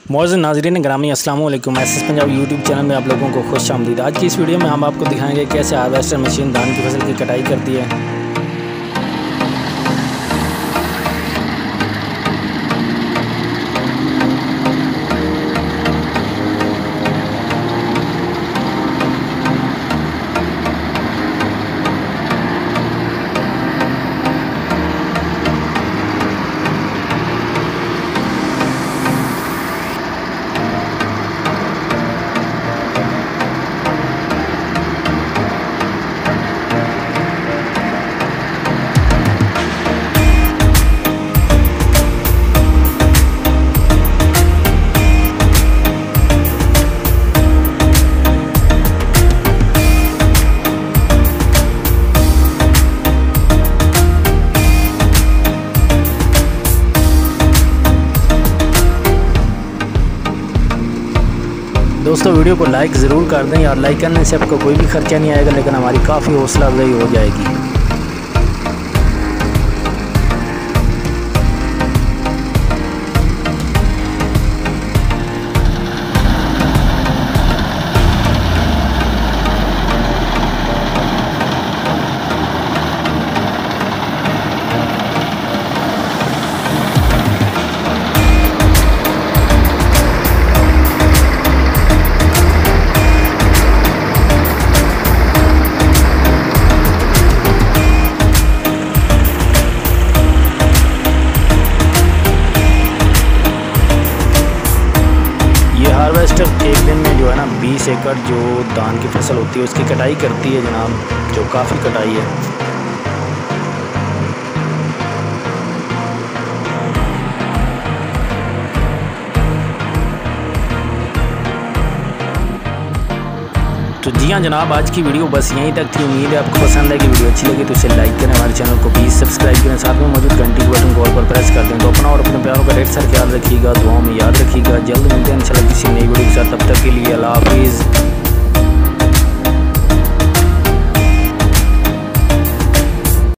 मौजूद नाज़रीन ग्रामी अस्सलाम वालेकुम। एसएस पंजाब यूट्यूब चैनल में आप लोगों को खुश आमदीद। आज की इस वीडियो में हम आपको दिखाएंगे कैसे हार्वेस्टर मशीन धान की फसल की कटाई करती है। दोस्तों वीडियो को लाइक ज़रूर कर दें यार। लाइक करने से आपको कोई भी खर्चा नहीं आएगा, लेकिन हमारी काफ़ी हौसला अफजाई हो जाएगी। हार्वेस्टर एक दिन में जो है ना 20 एकड़ जो धान की फसल होती है उसकी कटाई करती है जनाब, जो काफ़ी कटाई है। तो जी हाँ जनाब, आज की वीडियो बस यहीं तक थी। उम्मीद है आपको पसंद है कि वीडियो अच्छी लगी तो इसे लाइक करें, हमारे चैनल को प्लीज़ सब्सक्राइब करें, साथ में मौजूद घंटी के बटन को ऑल पर प्रेस कर दें। तो अपना और अपने प्यारों का ढेर सारा ख्याल रखिएगा, दुआओं में याद रखिएगा। जल्द मिलते हैं इंशाल्लाह किसी नई वीडियो के साथ। तब तक के लिए अल्लाह हाफिज़।